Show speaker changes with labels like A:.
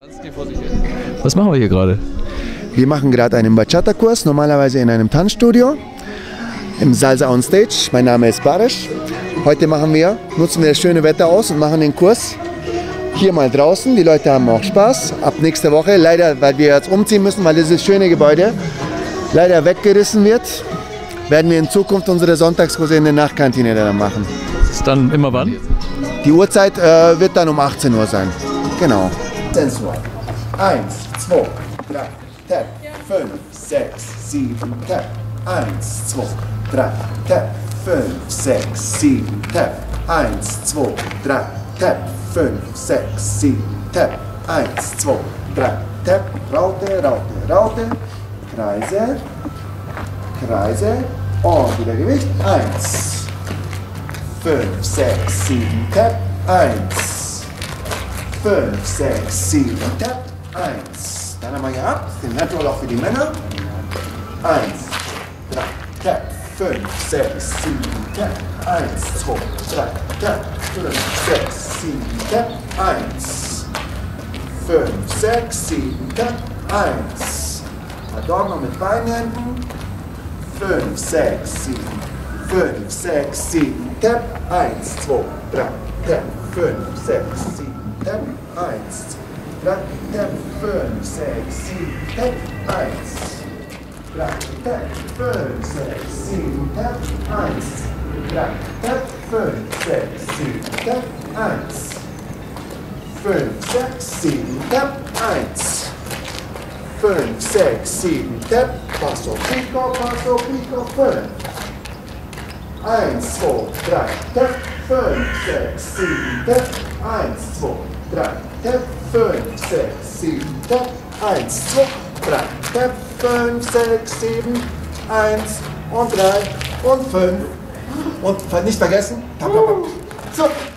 A: Was machen wir hier gerade?
B: Wir machen gerade einen Bachata-Kurs, normalerweise in einem Tanzstudio, im Salsa on Stage. Mein Name ist Barisch. Heute nutzen wir das schöne Wetter aus und machen den Kurs hier mal draußen. Die Leute haben auch Spaß. Ab nächster Woche, leider, weil wir jetzt umziehen müssen, weil dieses schöne Gebäude leider weggerissen wird, werden wir in Zukunft unsere Sonntagskurse in der Nachtkantine dann machen.
A: Das ist dann immer wann?
B: Die Uhrzeit wird dann um 18 Uhr sein. Genau. 1, 2, 3, tap, 5, 6, 7, tap. 1, 2, 3, tap, 5, 6, 7, tap. 1, 2, 3, tap, 5, 6, 7, tap. 1, 2, 3, tap. Raute, Raute, Raute. Kreise, Kreise. Und wieder Gewicht. 1, 5, 6, 7, tap. 1, 5, 6, 7, tap. 1. Dann haben wir hier ab, den Natural auch für die Männer. 1, 3, tap, 5, 6, 7, tap. 1, 2, 3, tap, 5, 6, 7, tap. 1, 5, 6, 7, tap. 1. Dort noch mit Beinhänden. 5, 6, 7, 5, 6, 7, tap. 1, 2, 3, tap, 5, 6, 7, tap. 1, 3, tap, 5, 6, 7, tap, 1. 3, tap, 5, 6, 7, tap, 1. 3, tap, 5, 6, 7, tap, 1. 5, 6, 7, tap, 1. 5, 6, 7, tap, passo, pico, 5. 1, 2, 3, tap, 5, 6, 7, tap, 1, 2, 3, tap, 5, 6, 7, tap, 1, 2, 3, tap, 5, 6, 7, 1 und 3 und 5. Und nicht vergessen, tap, tap, tap. So.